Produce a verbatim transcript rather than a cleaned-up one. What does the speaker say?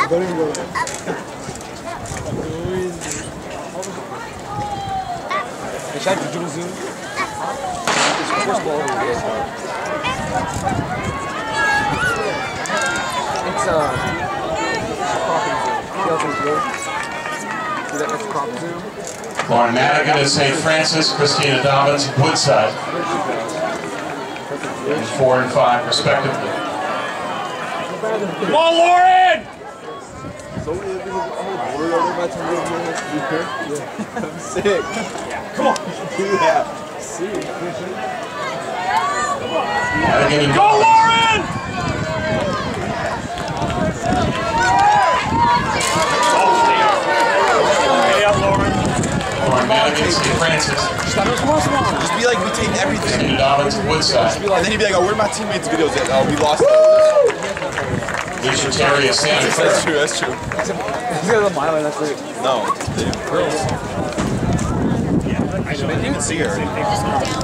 Don't even go there. Hey, Shaq, did you zoom? First ball over here. It's uh, cropping zoom. Kelvin's good. See that? That's crop zoom. Lauren Madigan at Saint Francis, Christina Dobbins at Woodside. And four and five, respectively. Come on, Lauren! So, I'm sick. Come on. Yeah. See. Madigan and Go, Lauren! Stay up, Lauren. Lauren Madigan, Saint Francis. Just be like, we take everything. Christina Dobbins at Woodside. And then he'd be like, oh, where are my teammates' videos at? Oh, we lost them. Alicia Terry at Santa Fe. That's true, that's true. He's got a mile, that's it. No, damn. Girls. I didn't even see her.